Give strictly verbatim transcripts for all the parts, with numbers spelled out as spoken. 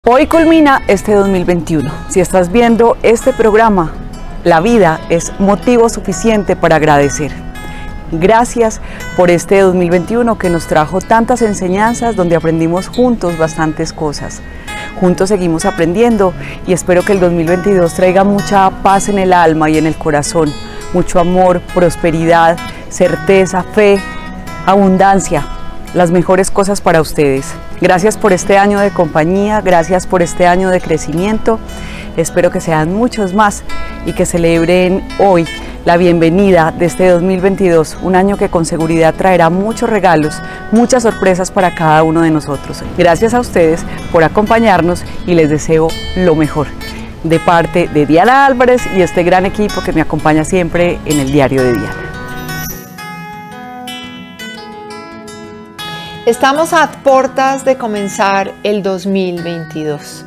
Hoy culmina este dos mil veintiuno. Si estás viendo este programa, la vida es motivo suficiente para agradecer. Gracias por este dos mil veintiuno que nos trajo tantas enseñanzas donde aprendimos juntos bastantes cosas. Juntos seguimos aprendiendo y espero que el dos mil veintidós traiga mucha paz en el alma y en el corazón, mucho amor, prosperidad, certeza, fe, abundancia, las mejores cosas para ustedes. Gracias por este año de compañía, gracias por este año de crecimiento. Espero que sean muchos más y que celebren hoy la bienvenida de este dos mil veintidós, un año que con seguridad traerá muchos regalos, muchas sorpresas para cada uno de nosotros. Gracias a ustedes por acompañarnos y les deseo lo mejor. De parte de Diana Álvarez y este gran equipo que me acompaña siempre en el Diario de Diana. Estamos a puertas de comenzar el dos mil veintidós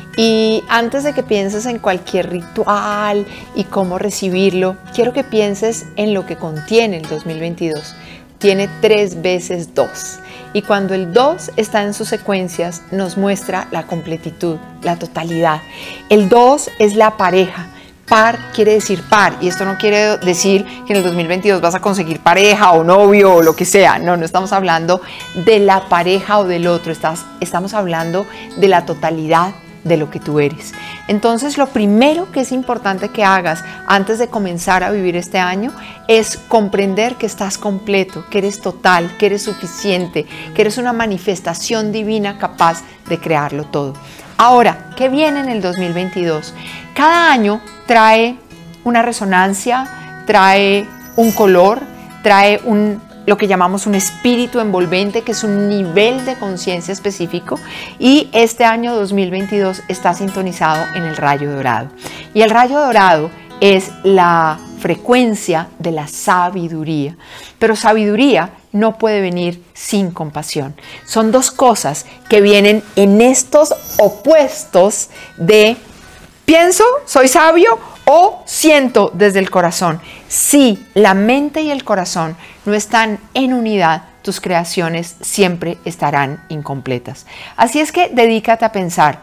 y antes de que pienses en cualquier ritual y cómo recibirlo, quiero que pienses en lo que contiene el dos mil veintidós. Tiene tres veces dos y cuando el dos está en sus secuencias nos muestra la completitud, la totalidad. El dos es la pareja. Par quiere decir par, y esto no quiere decir que en el dos mil veintidós vas a conseguir pareja o novio o lo que sea. No, no estamos hablando de la pareja o del otro, estás, estamos hablando de la totalidad de lo que tú eres. Entonces, lo primero que es importante que hagas antes de comenzar a vivir este año es comprender que estás completo, que eres total, que eres suficiente, que eres una manifestación divina capaz de crearlo todo. Ahora, ¿qué viene en el dos mil veintidós? Cada año trae una resonancia, trae un color, trae un, lo que llamamos un espíritu envolvente, que es un nivel de conciencia específico, y este año dos mil veintidós está sintonizado en el rayo dorado. Y el rayo dorado es la frecuencia de la sabiduría, pero sabiduría no puede venir sin compasión. Son dos cosas que vienen en estos opuestos de pienso, soy sabio o siento desde el corazón. Si la mente y el corazón no están en unidad, tus creaciones siempre estarán incompletas. Así es que dedícate a pensar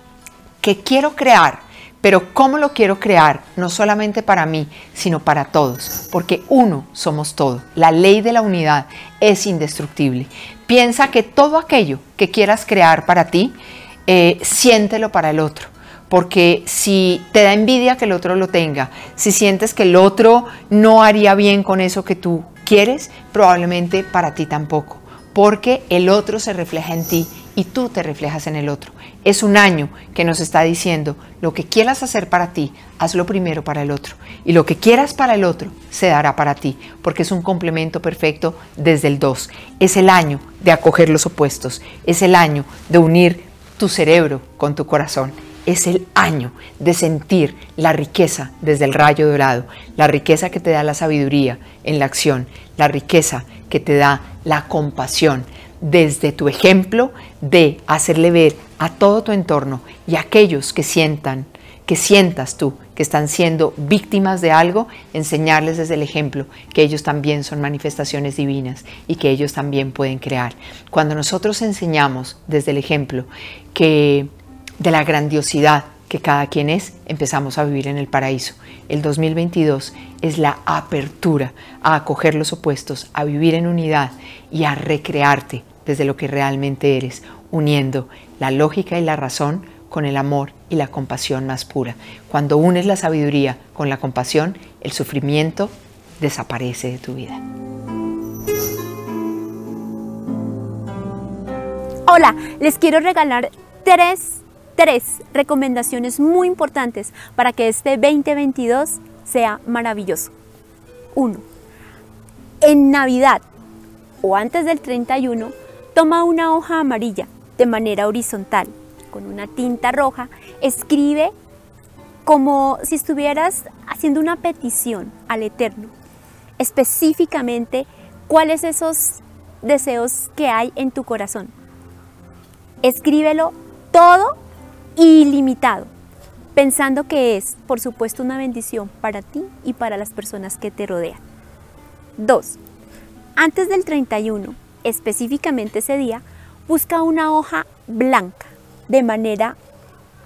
que quiero crear, pero ¿cómo lo quiero crear? No solamente para mí, sino para todos, porque uno somos todo. La ley de la unidad es indestructible. Piensa que todo aquello que quieras crear para ti, eh, siéntelo para el otro. Porque si te da envidia que el otro lo tenga, si sientes que el otro no haría bien con eso que tú quieres, probablemente para ti tampoco. Porque el otro se refleja en ti y tú te reflejas en el otro. Es un año que nos está diciendo, lo que quieras hacer para ti, hazlo primero para el otro. Y lo que quieras para el otro, se dará para ti, porque es un complemento perfecto desde el dos. Es el año de acoger los opuestos, es el año de unir tu cerebro con tu corazón. Es el año de sentir la riqueza desde el rayo dorado, la riqueza que te da la sabiduría en la acción, la riqueza que te da la compasión desde tu ejemplo de hacerle ver a todo tu entorno y a aquellos que sientan, que sientas tú que están siendo víctimas de algo, enseñarles desde el ejemplo que ellos también son manifestaciones divinas y que ellos también pueden crear. Cuando nosotros enseñamos desde el ejemplo que de la grandiosidad que cada quien es, empezamos a vivir en el paraíso. El dos mil veintidós es la apertura a acoger los opuestos, a vivir en unidad y a recrearte desde lo que realmente eres, uniendo la lógica y la razón con el amor y la compasión más pura. Cuando unes la sabiduría con la compasión, el sufrimiento desaparece de tu vida. Hola, les quiero regalar tres Tres recomendaciones muy importantes para que este veinte veintidós sea maravilloso. Uno. En Navidad o antes del treinta y uno, toma una hoja amarilla de manera horizontal. Con una tinta roja, escribe como si estuvieras haciendo una petición al Eterno. Específicamente, ¿cuáles esos deseos que hay en tu corazón? Escríbelo todo ilimitado, pensando que es, por supuesto, una bendición para ti y para las personas que te rodean. Dos. Antes del treinta y uno, específicamente ese día, busca una hoja blanca de manera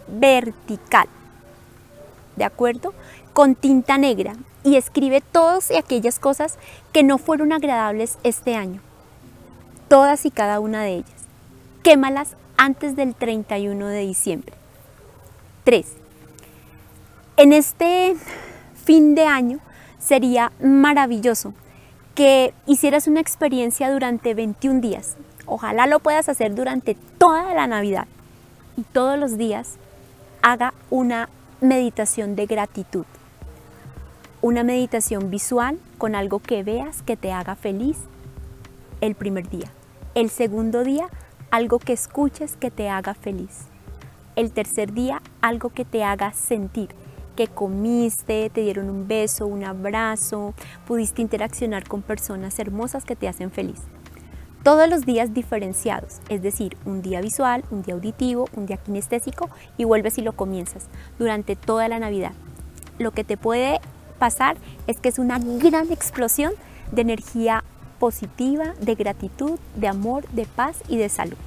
vertical, ¿de acuerdo? Con tinta negra, y escribe todas y aquellas cosas que no fueron agradables este año, todas y cada una de ellas. Quémalas antes del treinta y uno de diciembre. tres. En este fin de año sería maravilloso que hicieras una experiencia durante veintiún días. Ojalá lo puedas hacer durante toda la Navidad y todos los días haga una meditación de gratitud. Una meditación visual con algo que veas que te haga feliz el primer día. El segundo día, algo que escuches que te haga feliz. El tercer día, algo que te haga sentir que comiste, te dieron un beso, un abrazo, pudiste interaccionar con personas hermosas que te hacen feliz. Todos los días diferenciados, es decir, un día visual, un día auditivo, un día kinestésico, y vuelves y lo comienzas durante toda la Navidad. Lo que te puede pasar es que es una gran explosión de energía positiva, de gratitud, de amor, de paz y de salud.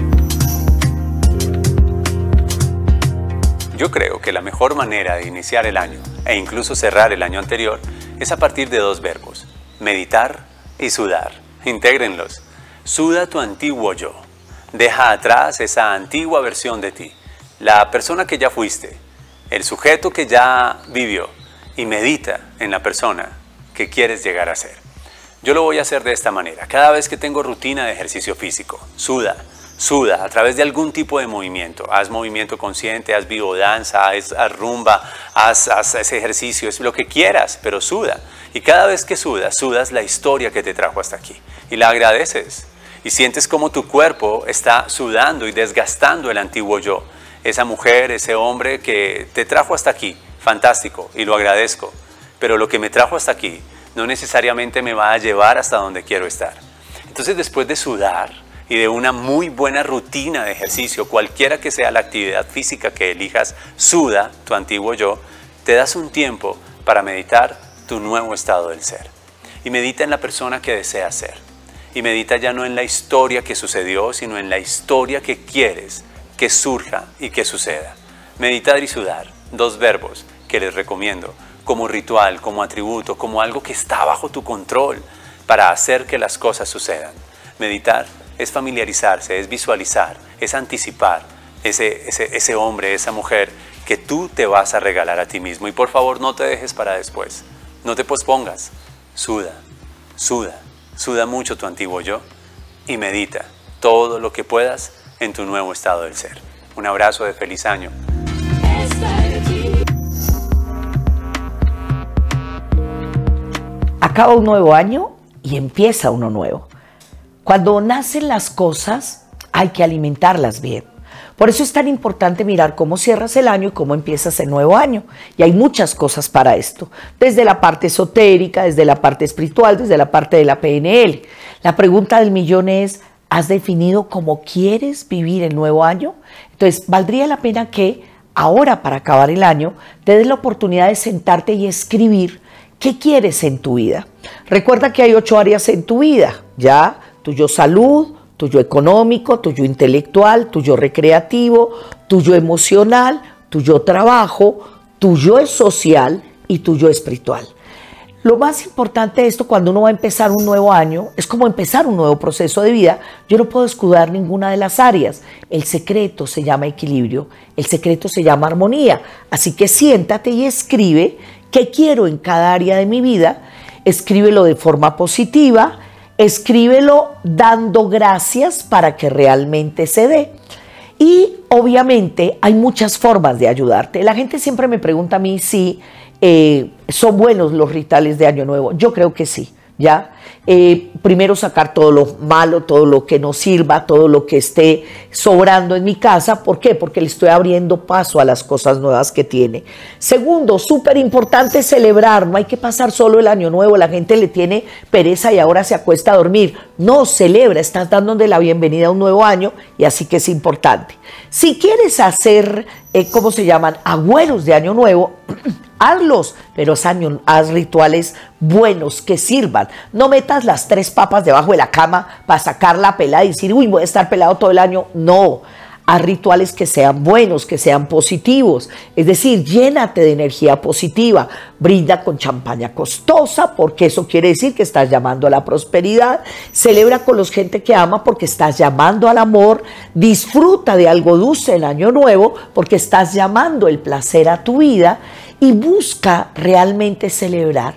Yo creo que la mejor manera de iniciar el año e incluso cerrar el año anterior es a partir de dos verbos: meditar y sudar. Intégrenlos. Suda tu antiguo yo. Deja atrás esa antigua versión de ti, la persona que ya fuiste, el sujeto que ya vivió, y medita en la persona que quieres llegar a ser. Yo lo voy a hacer de esta manera. Cada vez que tengo rutina de ejercicio físico, suda, suda a través de algún tipo de movimiento. Haz movimiento consciente, haz biodanza, haz, haz rumba, haz, haz ese ejercicio, es lo que quieras, pero suda. Y cada vez que sudas, sudas la historia que te trajo hasta aquí y la agradeces. Y sientes como tu cuerpo está sudando y desgastando el antiguo yo. Esa mujer, ese hombre que te trajo hasta aquí, fantástico, y lo agradezco. Pero lo que me trajo hasta aquí no necesariamente me va a llevar hasta donde quiero estar. Entonces, después de sudar y de una muy buena rutina de ejercicio, cualquiera que sea la actividad física que elijas, suda tu antiguo yo, te das un tiempo para meditar tu nuevo estado del ser. Y medita en la persona que deseas ser. Y medita ya no en la historia que sucedió, sino en la historia que quieres que surja y que suceda. Meditar y sudar, dos verbos que les recomiendo como ritual, como atributo, como algo que está bajo tu control para hacer que las cosas sucedan. Meditar es familiarizarse, es visualizar, es anticipar ese, ese, ese hombre, esa mujer que tú te vas a regalar a ti mismo. Y por favor, no te dejes para después, no te pospongas, suda, suda, suda mucho tu antiguo yo y medita todo lo que puedas en tu nuevo estado del ser. Un abrazo de feliz año. Acaba un nuevo año y empieza uno nuevo. Cuando nacen las cosas, hay que alimentarlas bien. Por eso es tan importante mirar cómo cierras el año y cómo empiezas el nuevo año. Y hay muchas cosas para esto, desde la parte esotérica, desde la parte espiritual, desde la parte de la P N L. La pregunta del millón es, ¿has definido cómo quieres vivir el nuevo año? Entonces, valdría la pena que ahora, para acabar el año, te des la oportunidad de sentarte y escribir qué quieres en tu vida. Recuerda que hay ocho áreas en tu vida, ¿ya? Tu yo salud, tu yo económico, tu yo intelectual, tu yo recreativo, tu yo emocional, tu yo trabajo, tu yo social y tu yo espiritual. Lo más importante de esto, cuando uno va a empezar un nuevo año, es como empezar un nuevo proceso de vida. Yo no puedo escudar ninguna de las áreas. El secreto se llama equilibrio, el secreto se llama armonía. Así que siéntate y escribe qué quiero en cada área de mi vida. Escríbelo de forma positiva, escríbelo dando gracias para que realmente se dé. Y obviamente hay muchas formas de ayudarte. La gente siempre me pregunta a mí si eh, son buenos los rituales de Año Nuevo. Yo creo que sí, ¿ya? Eh, primero sacar todo lo malo, todo lo que no sirva, todo lo que esté sobrando en mi casa. ¿Por qué? Porque le estoy abriendo paso a las cosas nuevas que tiene. Segundo, súper importante celebrar. No hay que pasar solo el Año Nuevo. La gente le tiene pereza y ahora se acuesta a dormir. No, celebra, estás dándole la bienvenida a un nuevo año y así que es importante. Si quieres hacer, eh, ¿cómo se llaman? Agüeros de Año Nuevo, hazlos, pero haz rituales buenos que sirvan. No metas las tres papas debajo de la cama para sacar la pelada y decir, uy, voy a estar pelado todo el año. No, Haz rituales que sean buenos, que sean positivos. Es decir, llénate de energía positiva. Brinda con champaña costosa, porque eso quiere decir que estás llamando a la prosperidad. Celebra con los gente que ama, porque estás llamando al amor. Disfruta de algo dulce el año nuevo, porque estás llamando el placer a tu vida. Y busca realmente celebrar.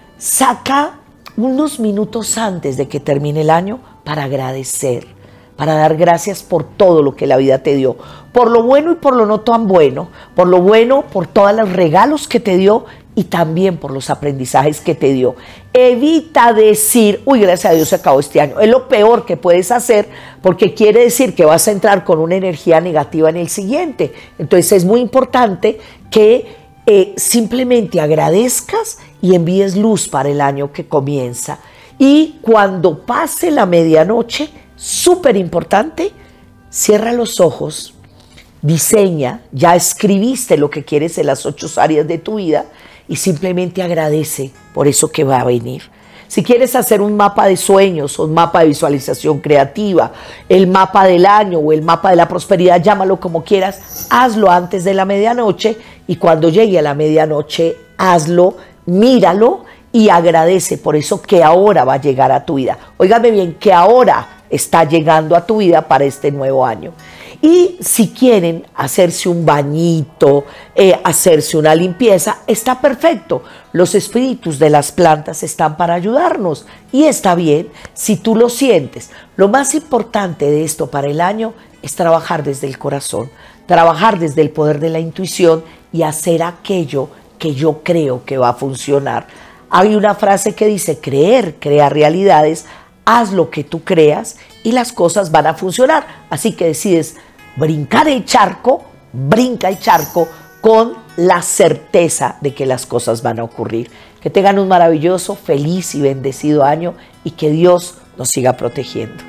Saca unos minutos antes de que termine el año para agradecer, para dar gracias por todo lo que la vida te dio, por lo bueno y por lo no tan bueno, por lo bueno, por todos los regalos que te dio y también por los aprendizajes que te dio. Evita decir, uy, gracias a Dios se acabó este año. Es lo peor que puedes hacer, porque quiere decir que vas a entrar con una energía negativa en el siguiente. Entonces es muy importante que eh, simplemente agradezcas y envíes luz para el año que comienza. Y cuando pase la medianoche, súper importante, cierra los ojos, diseña, ya escribiste lo que quieres en las ocho áreas de tu vida y simplemente agradece por eso que va a venir. Si quieres hacer un mapa de sueños, un mapa de visualización creativa, el mapa del año o el mapa de la prosperidad, llámalo como quieras, hazlo antes de la medianoche y cuando llegue a la medianoche, hazlo, míralo y agradece por eso que ahora va a llegar a tu vida. Óigame bien, que ahora está llegando a tu vida para este nuevo año. Y si quieren hacerse un bañito, eh, hacerse una limpieza, está perfecto. Los espíritus de las plantas están para ayudarnos y está bien si tú lo sientes. Lo más importante de esto para el año es trabajar desde el corazón, trabajar desde el poder de la intuición y hacer aquello que yo creo que va a funcionar. Hay una frase que dice, creer crea realidades. Haz lo que tú creas y las cosas van a funcionar. Así que decides brincar el charco, brinca el charco con la certeza de que las cosas van a ocurrir. Que tengan un maravilloso, feliz y bendecido año y que Dios nos siga protegiendo.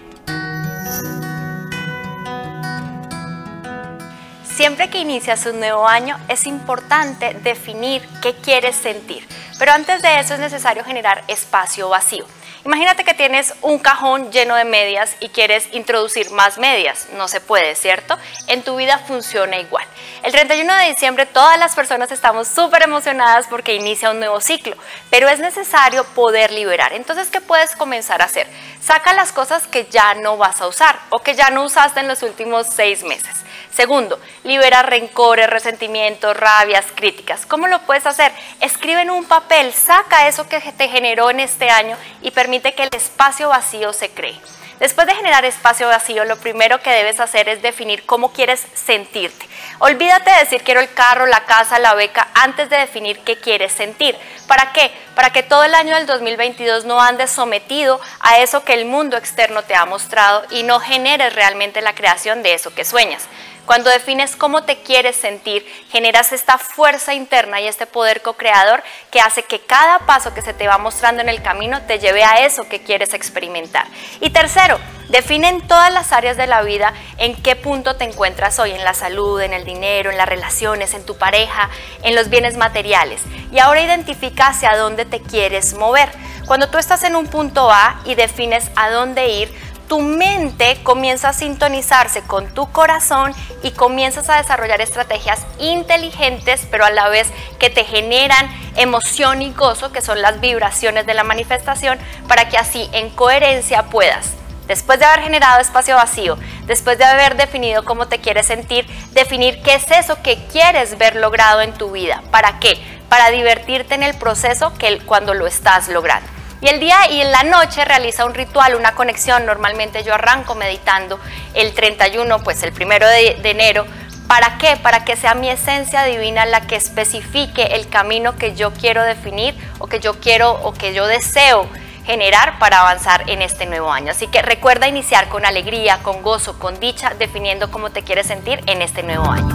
Siempre que inicias un nuevo año es importante definir qué quieres sentir, pero antes de eso es necesario generar espacio vacío. Imagínate que tienes un cajón lleno de medias y quieres introducir más medias. No se puede, ¿cierto? En tu vida funciona igual. El treinta y uno de diciembre todas las personas estamos súper emocionadas porque inicia un nuevo ciclo, pero es necesario poder liberar. Entonces, ¿qué puedes comenzar a hacer? Saca las cosas que ya no vas a usar o que ya no usaste en los últimos seis meses. Segundo, libera rencores, resentimientos, rabias, críticas. ¿Cómo lo puedes hacer? Escribe en un papel, saca eso que te generó en este año y permite que el espacio vacío se cree. Después de generar espacio vacío, lo primero que debes hacer es definir cómo quieres sentirte. Olvídate de decir quiero el carro, la casa, la beca, antes de definir qué quieres sentir. ¿Para qué? Para que todo el año del dos mil veintidós no andes sometido a eso que el mundo externo te ha mostrado y no generes realmente la creación de eso que sueñas. Cuando defines cómo te quieres sentir, generas esta fuerza interna y este poder co-creador que hace que cada paso que se te va mostrando en el camino te lleve a eso que quieres experimentar. Y tercero, define en todas las áreas de la vida en qué punto te encuentras hoy, en la salud, en el dinero, en las relaciones, en tu pareja, en los bienes materiales. Y ahora identifica hacia dónde te quieres mover. Cuando tú estás en un punto A y defines a dónde ir, tu mente comienza a sintonizarse con tu corazón y comienzas a desarrollar estrategias inteligentes, pero a la vez que te generan emoción y gozo, que son las vibraciones de la manifestación, para que así en coherencia puedas, después de haber generado espacio vacío, después de haber definido cómo te quieres sentir, definir qué es eso que quieres ver logrado en tu vida. ¿Para qué? Para divertirte en el proceso que cuando lo estás logrando. Y el día y en la noche realiza un ritual, una conexión. Normalmente yo arranco meditando el treinta y uno, pues el primero de, de enero. ¿Para qué? Para que sea mi esencia divina la que especifique el camino que yo quiero definir o que yo quiero o que yo deseo generar para avanzar en este nuevo año. Así que recuerda iniciar con alegría, con gozo, con dicha, definiendo cómo te quieres sentir en este nuevo año.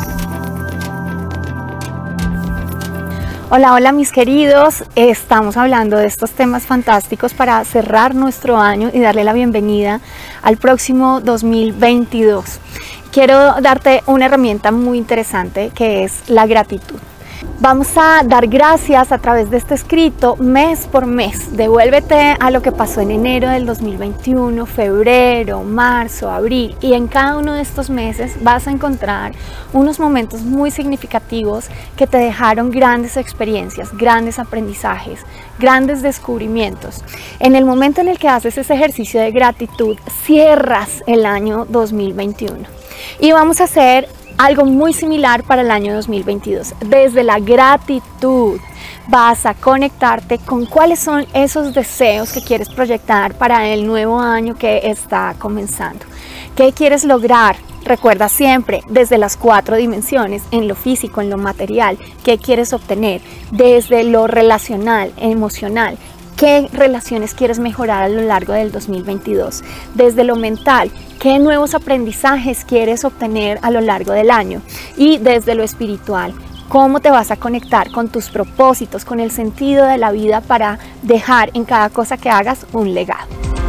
Hola, hola mis queridos, estamos hablando de estos temas fantásticos para cerrar nuestro año y darle la bienvenida al próximo dos mil veintidós. Quiero darte una herramienta muy interesante que es la gratitud. Vamos a dar gracias a través de este escrito mes por mes. Devuélvete a lo que pasó en enero del dos mil veintiuno, febrero, marzo, abril, y en cada uno de estos meses vas a encontrar unos momentos muy significativos que te dejaron grandes experiencias, grandes aprendizajes, grandes descubrimientos. En el momento en el que haces ese ejercicio de gratitud, cierras el año dos mil veintiuno. Y vamos a hacer algo muy similar para el año dos mil veintidós. Desde la gratitud vas a conectarte con cuáles son esos deseos que quieres proyectar para el nuevo año que está comenzando. ¿Qué quieres lograr? Recuerda siempre desde las cuatro dimensiones, en lo físico, en lo material, qué quieres obtener, desde lo relacional, emocional. ¿Qué relaciones quieres mejorar a lo largo del dos mil veintidós? Desde lo mental, ¿qué nuevos aprendizajes quieres obtener a lo largo del año? Y desde lo espiritual, ¿cómo te vas a conectar con tus propósitos, con el sentido de la vida para dejar en cada cosa que hagas un legado?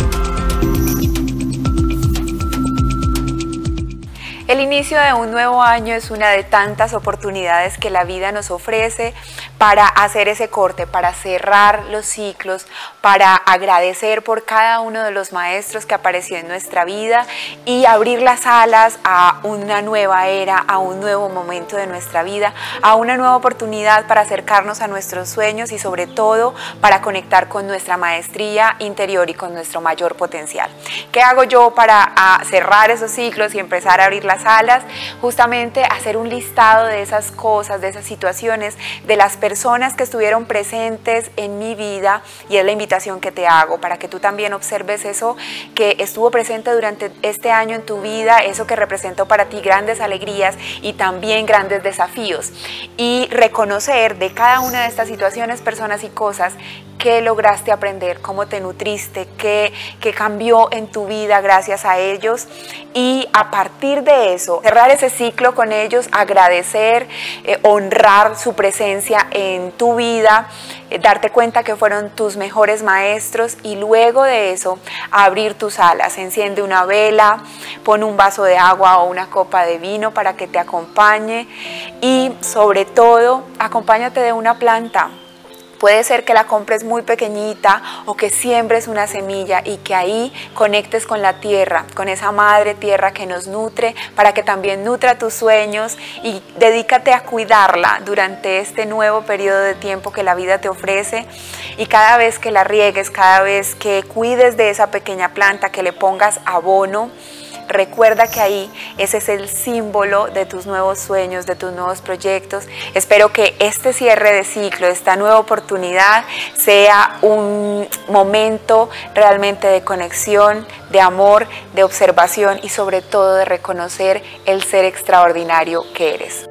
El inicio de un nuevo año es una de tantas oportunidades que la vida nos ofrece para hacer ese corte, para cerrar los ciclos, para agradecer por cada uno de los maestros que apareció en nuestra vida y abrir las alas a una nueva era, a un nuevo momento de nuestra vida, a una nueva oportunidad para acercarnos a nuestros sueños y sobre todo para conectar con nuestra maestría interior y con nuestro mayor potencial. ¿Qué hago yo para cerrar esos ciclos y empezar a abrir las alas? Justamente hacer un listado de esas cosas, de esas situaciones, de las personas que estuvieron presentes en mi vida, y es la invitación que te hago para que tú también observes eso que estuvo presente durante este año en tu vida, eso que representó para ti grandes alegrías y también grandes desafíos, y reconocer de cada una de estas situaciones, personas y cosas qué lograste aprender, cómo te nutriste, qué, qué cambió en tu vida gracias a ellos, y a partir de eso cerrar ese ciclo con ellos, agradecer, eh, honrar su presencia en tu vida, eh, darte cuenta que fueron tus mejores maestros, y luego de eso abrir tus alas. Enciende una vela, pon un vaso de agua o una copa de vino para que te acompañe, y sobre todo acompáñate de una planta. Puede ser que la compres muy pequeñita o que siembres una semilla y que ahí conectes con la tierra, con esa madre tierra que nos nutre, para que también nutra tus sueños, y dedícate a cuidarla durante este nuevo periodo de tiempo que la vida te ofrece. Y cada vez que la riegues, cada vez que cuides de esa pequeña planta, que le pongas abono, recuerda que ahí ese es el símbolo de tus nuevos sueños, de tus nuevos proyectos. Espero que este cierre de ciclo, esta nueva oportunidad, sea un momento realmente de conexión, de amor, de observación y sobre todo de reconocer el ser extraordinario que eres.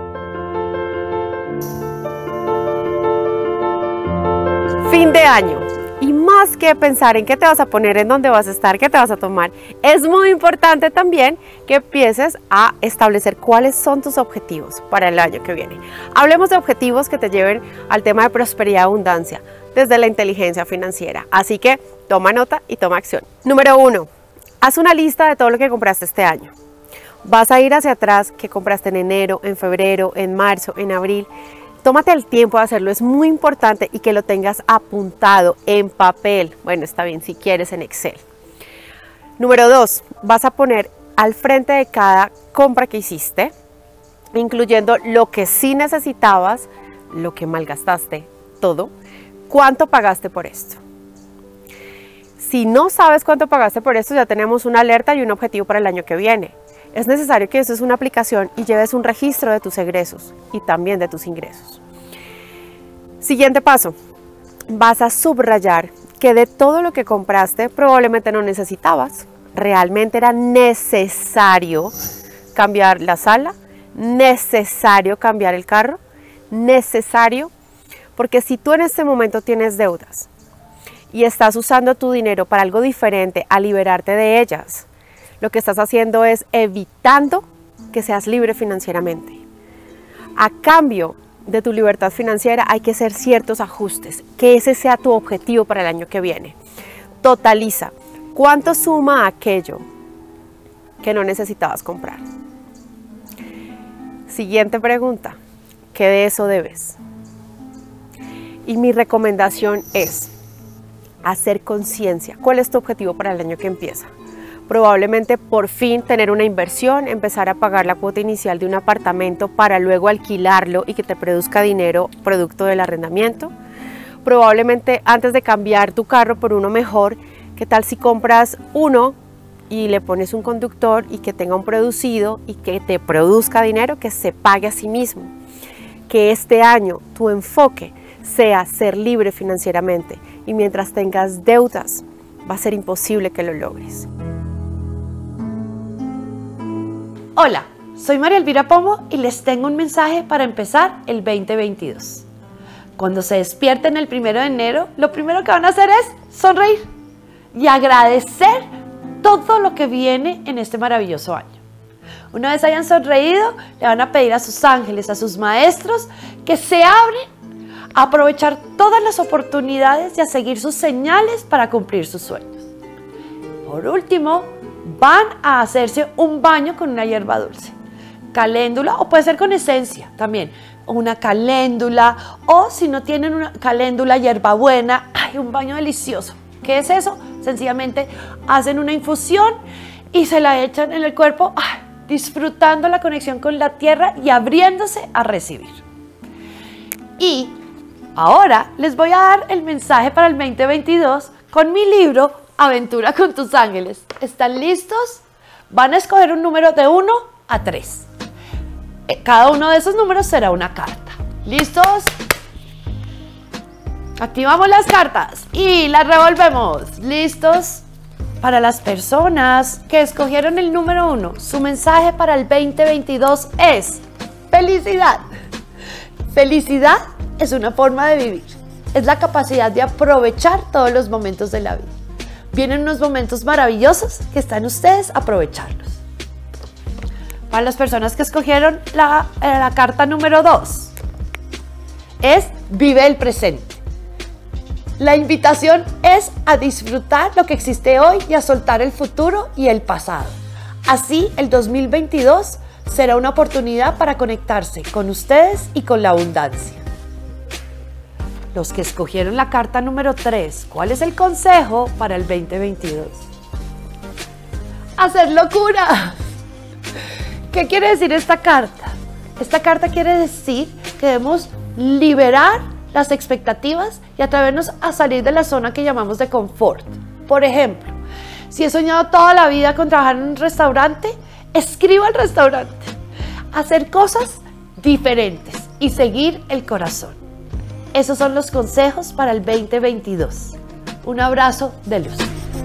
Fin de año. Y más que pensar en qué te vas a poner, en dónde vas a estar, qué te vas a tomar, es muy importante también que empieces a establecer cuáles son tus objetivos para el año que viene. Hablemos de objetivos que te lleven al tema de prosperidad y abundancia desde la inteligencia financiera. Así que toma nota y toma acción. Número uno, haz una lista de todo lo que compraste este año. Vas a ir hacia atrás, que compraste en enero, en febrero, en marzo, en abril. Tómate el tiempo de hacerlo, es muy importante, y que lo tengas apuntado en papel. Bueno, está bien si quieres en Excel. Número dos, vas a poner al frente de cada compra que hiciste, incluyendo lo que sí necesitabas, lo que malgastaste, todo, cuánto pagaste por esto. Si no sabes cuánto pagaste por esto, ya tenemos una alerta y un objetivo para el año que viene. Es necesario que uses una aplicación y lleves un registro de tus egresos y también de tus ingresos. Siguiente paso, vas a subrayar que de todo lo que compraste probablemente no necesitabas. Realmente era necesario cambiar la sala, necesario cambiar el carro, necesario, porque si tú en este momento tienes deudas y estás usando tu dinero para algo diferente a liberarte de ellas, lo que estás haciendo es evitando que seas libre financieramente. A cambio de tu libertad financiera hay que hacer ciertos ajustes, que ese sea tu objetivo para el año que viene. Totaliza, ¿cuánto suma aquello que no necesitabas comprar? Siguiente pregunta, que de eso debes. Y mi recomendación es hacer conciencia. ¿Cuál es tu objetivo para el año que empieza? Probablemente por fin tener una inversión, empezar a pagar la cuota inicial de un apartamento para luego alquilarlo y que te produzca dinero producto del arrendamiento. Probablemente antes de cambiar tu carro por uno mejor, ¿qué tal si compras uno y le pones un conductor y que tenga un producido y que te produzca dinero, que se pague a sí mismo? Que este año tu enfoque sea ser libre financieramente y mientras tengas deudas va a ser imposible que lo logres. Hola, soy María Elvira Pombo y les tengo un mensaje para empezar el veinte veintidós. Cuando se despierten el primero de enero, lo primero que van a hacer es sonreír y agradecer todo lo que viene en este maravilloso año. Una vez hayan sonreído, le van a pedir a sus ángeles, a sus maestros, que se abren a aprovechar todas las oportunidades y a seguir sus señales para cumplir sus sueños. Por último, van a hacerse un baño con una hierba dulce, caléndula, o puede ser con esencia también, una caléndula, o si no tienen una caléndula, hierbabuena, hay un baño delicioso. ¿Qué es eso? Sencillamente hacen una infusión y se la echan en el cuerpo, ¡ay!, disfrutando la conexión con la tierra y abriéndose a recibir. Y ahora les voy a dar el mensaje para el veinte veintidós con mi libro Aventura con tus ángeles. ¿Están listos? Van a escoger un número de uno a tres. Cada uno de esos números será una carta. ¿Listos? Activamos las cartas y las revolvemos. ¿Listos? Para las personas que escogieron el número uno, su mensaje para el veinte veintidós es felicidad. Felicidad es una forma de vivir. Es la capacidad de aprovechar todos los momentos de la vida. Vienen unos momentos maravillosos que están ustedes a aprovecharlos. Para las personas que escogieron la, la carta número dos, es vive el presente. La invitación es a disfrutar lo que existe hoy y a soltar el futuro y el pasado. Así, el dos mil veintidós será una oportunidad para conectarse con ustedes y con la abundancia. Los que escogieron la carta número tres, ¿cuál es el consejo para el veinte veintidós? ¡Hacer locura! ¿Qué quiere decir esta carta? Esta carta quiere decir que debemos liberar las expectativas y atrevernos a salir de la zona que llamamos de confort. Por ejemplo, si he soñado toda la vida con trabajar en un restaurante, escriba al restaurante. Hacer cosas diferentes y seguir el corazón. Esos son los consejos para el veinte veintidós. Un abrazo de luz.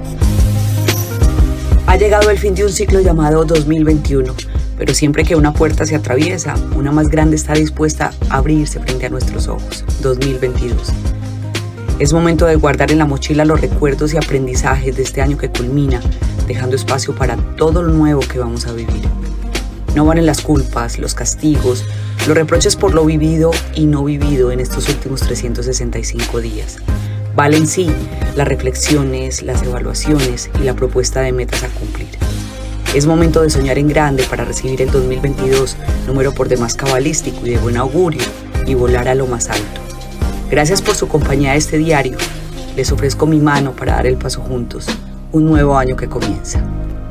Ha llegado el fin de un ciclo llamado dos mil veintiuno, pero siempre que una puerta se atraviesa, una más grande está dispuesta a abrirse frente a nuestros ojos. dos mil veintidós. Es momento de guardar en la mochila los recuerdos y aprendizajes de este año que culmina, dejando espacio para todo lo nuevo que vamos a vivir. No valen las culpas, los castigos, los reproches por lo vivido y no vivido en estos últimos trescientos sesenta y cinco días. Valen sí las reflexiones, las evaluaciones y la propuesta de metas a cumplir. Es momento de soñar en grande para recibir el dos mil veintidós, número por demás cabalístico y de buen augurio, y volar a lo más alto. Gracias por su compañía este diario. Les ofrezco mi mano para dar el paso juntos, un nuevo año que comienza.